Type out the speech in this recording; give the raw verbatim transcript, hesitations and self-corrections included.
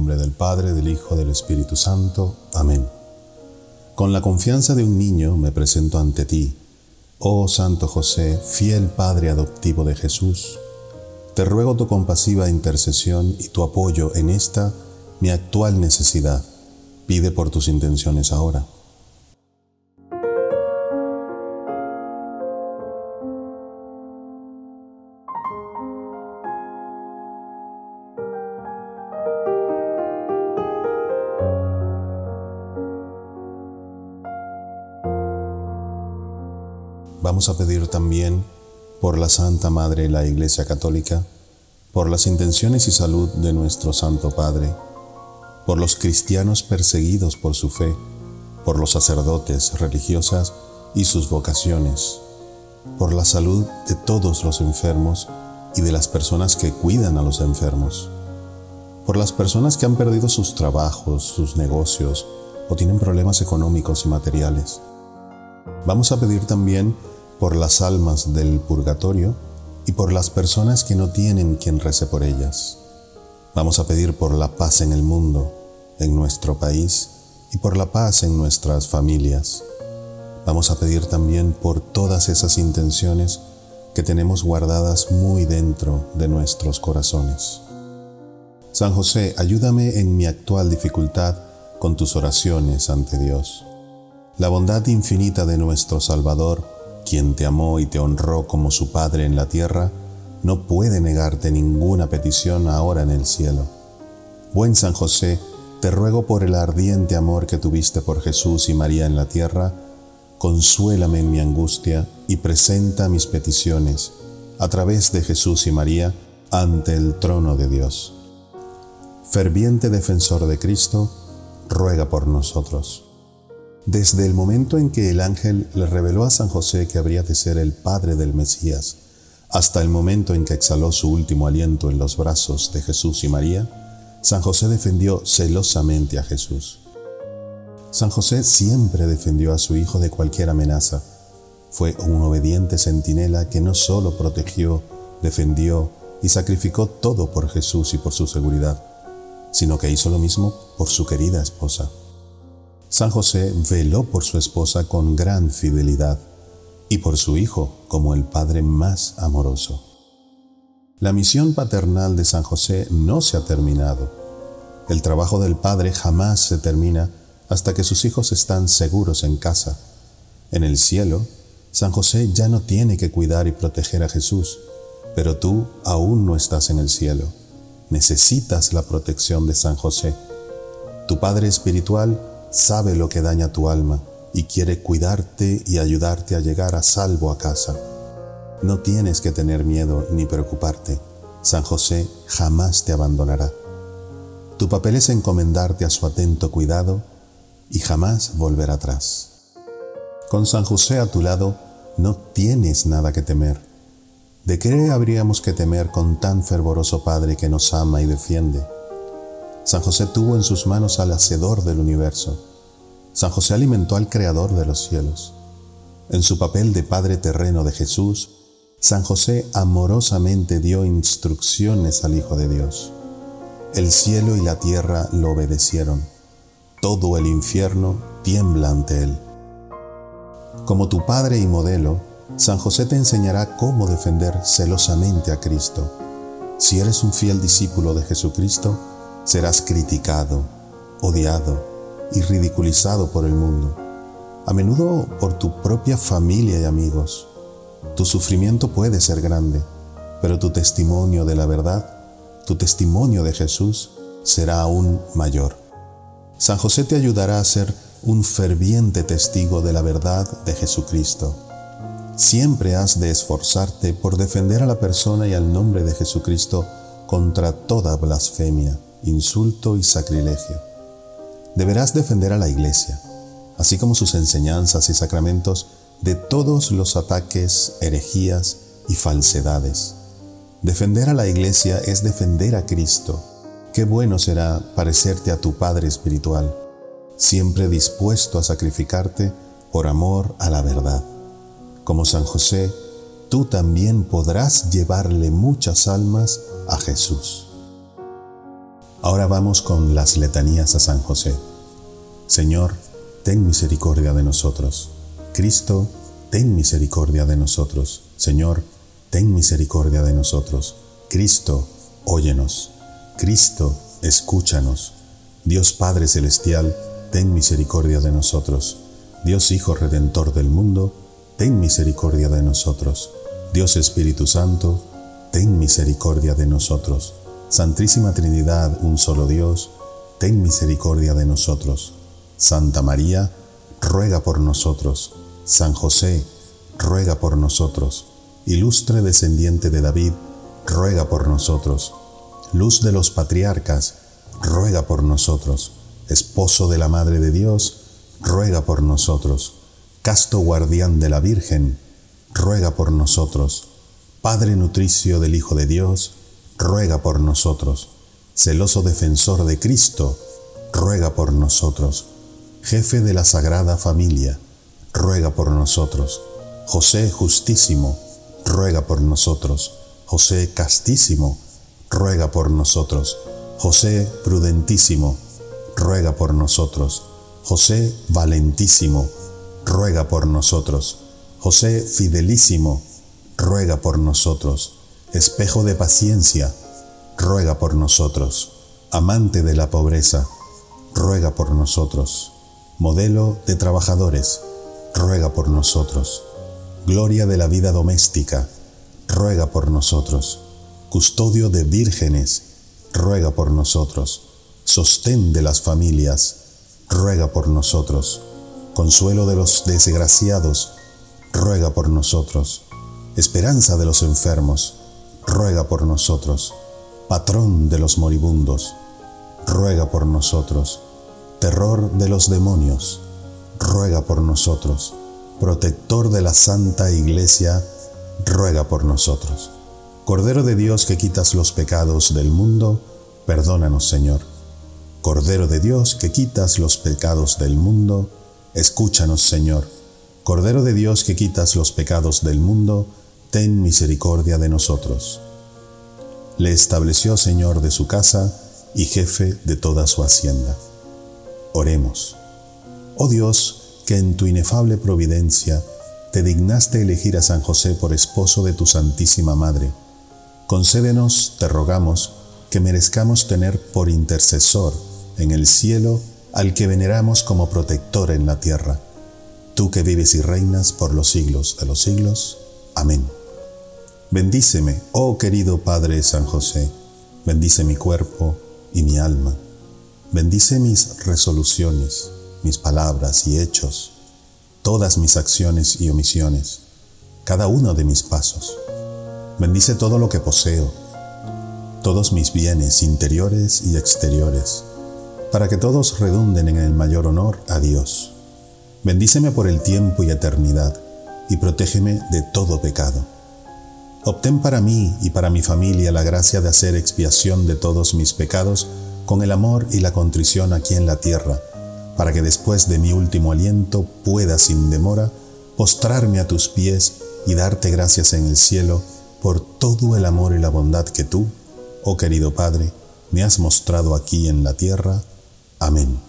nombre del Padre, del Hijo, del Espíritu Santo. Amén. Con la confianza de un niño me presento ante ti, oh Santo José, fiel Padre adoptivo de Jesús. Te ruego tu compasiva intercesión y tu apoyo en esta, mi actual necesidad. Pide por tus intenciones ahora. Vamos a pedir también por la Santa Madre, la Iglesia Católica, por las intenciones y salud de nuestro Santo Padre, por los cristianos perseguidos por su fe, por los sacerdotes, religiosas y sus vocaciones, por la salud de todos los enfermos y de las personas que cuidan a los enfermos, por las personas que han perdido sus trabajos, sus negocios o tienen problemas económicos y materiales. Vamos a pedir también por las almas del purgatorio y por las personas que no tienen quien rece por ellas. Vamos a pedir por la paz en el mundo, en nuestro país y por la paz en nuestras familias. Vamos a pedir también por todas esas intenciones que tenemos guardadas muy dentro de nuestros corazones. San José, ayúdame en mi actual dificultad con tus oraciones ante Dios. La bondad infinita de nuestro Salvador, quien te amó y te honró como su Padre en la tierra, no puede negarte ninguna petición ahora en el cielo. Buen San José, te ruego por el ardiente amor que tuviste por Jesús y María en la tierra, consuélame en mi angustia y presenta mis peticiones, a través de Jesús y María, ante el trono de Dios. Ferviente defensor de Cristo, ruega por nosotros. Desde el momento en que el ángel le reveló a San José que habría de ser el padre del Mesías, hasta el momento en que exhaló su último aliento en los brazos de Jesús y María, San José defendió celosamente a Jesús. San José siempre defendió a su hijo de cualquier amenaza. Fue un obediente centinela que no solo protegió, defendió y sacrificó todo por Jesús y por su seguridad, sino que hizo lo mismo por su querida esposa. San José veló por su esposa con gran fidelidad y por su hijo como el padre más amoroso. La misión paternal de San José no se ha terminado. El trabajo del padre jamás se termina hasta que sus hijos están seguros en casa. En el cielo, San José ya no tiene que cuidar y proteger a Jesús, pero tú aún no estás en el cielo. Necesitas la protección de San José. Tu Padre espiritual sabe lo que daña tu alma y quiere cuidarte y ayudarte a llegar a salvo a casa. No tienes que tener miedo ni preocuparte. San José jamás te abandonará. Tu papel es encomendarte a su atento cuidado y jamás volver atrás. Con San José a tu lado no tienes nada que temer. ¿De qué habríamos que temer con tan fervoroso Padre que nos ama y defiende? San José tuvo en sus manos al Hacedor del universo. San José alimentó al Creador de los cielos. En su papel de Padre terreno de Jesús, San José amorosamente dio instrucciones al Hijo de Dios. El cielo y la tierra lo obedecieron. Todo el infierno tiembla ante él. Como tu Padre y modelo, San José te enseñará cómo defender celosamente a Cristo. Si eres un fiel discípulo de Jesucristo, serás criticado, odiado y ridiculizado por el mundo, a menudo por tu propia familia y amigos. Tu sufrimiento puede ser grande, pero tu testimonio de la verdad, tu testimonio de Jesús, será aún mayor. San José te ayudará a ser un ferviente testigo de la verdad de Jesucristo. Siempre has de esforzarte por defender a la persona y al nombre de Jesucristo contra toda blasfemia, insulto y sacrilegio. Deberás defender a la Iglesia, así como sus enseñanzas y sacramentos, de todos los ataques, herejías y falsedades. Defender a la Iglesia es defender a Cristo. Qué bueno será parecerte a tu Padre espiritual, siempre dispuesto a sacrificarte por amor a la verdad. Como San José, tú también podrás llevarle muchas almas a Jesús. Ahora vamos con las letanías a San José. Señor, ten misericordia de nosotros. Cristo, ten misericordia de nosotros. Señor, ten misericordia de nosotros. Cristo, óyenos. Cristo, escúchanos. Dios Padre Celestial, ten misericordia de nosotros. Dios Hijo Redentor del mundo, ten misericordia de nosotros. Dios Espíritu Santo, ten misericordia de nosotros. Santísima Trinidad, un solo Dios, ten misericordia de nosotros. Santa María, ruega por nosotros. San José, ruega por nosotros. Ilustre descendiente de David, ruega por nosotros. Luz de los patriarcas, ruega por nosotros. Esposo de la Madre de Dios, ruega por nosotros. Casto guardián de la Virgen, ruega por nosotros. Padre nutricio del Hijo de Dios, ruega por nosotros. Celoso defensor de Cristo, ruega por nosotros. Jefe de la Sagrada Familia, ruega por nosotros. José justísimo, ruega por nosotros. José castísimo, ruega por nosotros. José prudentísimo, ruega por nosotros. José valentísimo, ruega por nosotros. José fidelísimo, ruega por nosotros. Espejo de paciencia, ruega por nosotros. Amante de la pobreza, ruega por nosotros. Modelo de trabajadores, ruega por nosotros. Gloria de la vida doméstica, ruega por nosotros. Custodio de vírgenes, ruega por nosotros. Sostén de las familias, ruega por nosotros. Consuelo de los desgraciados, ruega por nosotros. Esperanza de los enfermos, ruega por nosotros. Patrón de los moribundos, ruega por nosotros. Terror de los demonios, ruega por nosotros. Protector de la Santa Iglesia, ruega por nosotros. Cordero de Dios que quitas los pecados del mundo, perdónanos, Señor. Cordero de Dios que quitas los pecados del mundo, escúchanos, Señor. Cordero de Dios que quitas los pecados del mundo, ten misericordia de nosotros. Le estableció Señor de su casa y jefe de toda su hacienda. Oremos. Oh Dios, que en tu inefable providencia te dignaste elegir a San José por esposo de tu Santísima Madre, concédenos, te rogamos, que merezcamos tener por intercesor en el cielo al que veneramos como protector en la tierra. Tú que vives y reinas por los siglos de los siglos. Amén. Bendíceme, oh querido Padre San José, bendice mi cuerpo y mi alma. Bendice mis resoluciones, mis palabras y hechos, todas mis acciones y omisiones, cada uno de mis pasos. Bendice todo lo que poseo, todos mis bienes interiores y exteriores, para que todos redunden en el mayor honor a Dios. Bendíceme por el tiempo y eternidad, y protégeme de todo pecado. Obtén para mí y para mi familia la gracia de hacer expiación de todos mis pecados con el amor y la contrición aquí en la tierra, para que después de mi último aliento pueda sin demora postrarme a tus pies y darte gracias en el cielo por todo el amor y la bondad que tú, oh querido Padre, me has mostrado aquí en la tierra. Amén.